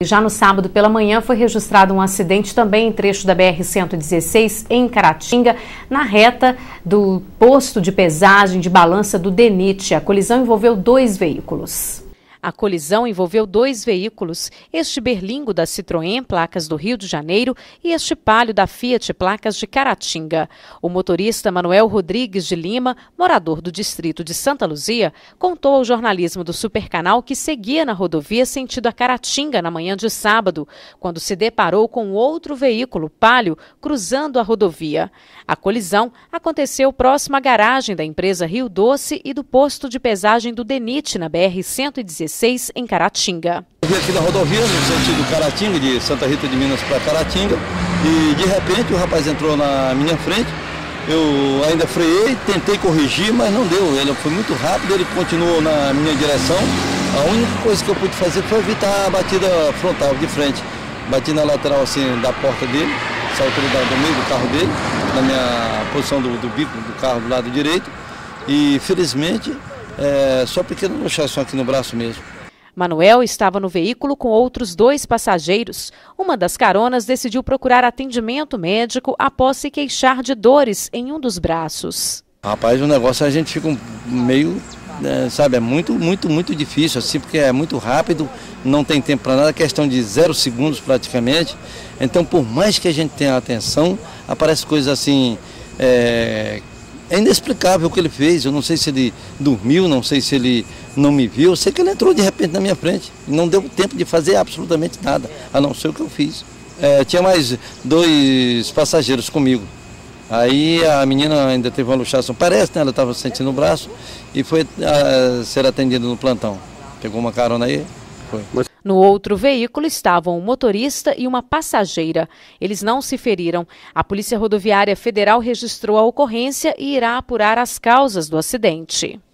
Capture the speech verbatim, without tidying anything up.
Já no sábado pela manhã foi registrado um acidente também em trecho da B R cento e dezesseis em Caratinga, na reta do posto de pesagem de balança do DENIT. A colisão envolveu dois veículos. A colisão envolveu dois veículos, este berlingo da Citroën, placas do Rio de Janeiro, e este Palio da Fiat, placas de Caratinga. O motorista Manuel Rodrigues de Lima, morador do distrito de Santa Luzia, contou ao jornalismo do Supercanal que seguia na rodovia sentido a Caratinga na manhã de sábado, quando se deparou com outro veículo, Palio, cruzando a rodovia. A colisão aconteceu próximo à garagem da empresa Rio Doce e do posto de pesagem do DENIT, na B R cento e dezesseis, em Caratinga. Eu vim aqui na rodovia, no sentido Caratinga, de Santa Rita de Minas para Caratinga, e de repente o rapaz entrou na minha frente. Eu ainda freiei, tentei corrigir, mas não deu. Ele foi muito rápido, ele continuou na minha direção. A única coisa que eu pude fazer foi evitar a batida frontal de frente. Bati na lateral assim da porta dele, essa altura do meio do carro dele, na minha posição do, do bico do carro do lado direito. E felizmente, é, só pequena luxação aqui no braço mesmo. Manuel estava no veículo com outros dois passageiros. Uma das caronas decidiu procurar atendimento médico após se queixar de dores em um dos braços. Rapaz, o negócio a gente fica meio, é, sabe, é muito, muito, muito difícil, assim, porque é muito rápido, não tem tempo para nada, questão de zero segundos praticamente. Então, por mais que a gente tenha atenção, aparecem coisas assim, é, é inexplicável o que ele fez. Eu não sei se ele dormiu, não sei se ele não me viu, eu sei que ele entrou de repente na minha frente, não deu tempo de fazer absolutamente nada, a não ser o que eu fiz. É, tinha mais dois passageiros comigo. Aí a menina ainda teve uma luxação, parece, né? Ela estava sentindo o braço e foi a, ser atendida no plantão. Pegou uma carona aí, foi. No outro veículo estavam um motorista e uma passageira. Eles não se feriram. A Polícia Rodoviária Federal registrou a ocorrência e irá apurar as causas do acidente.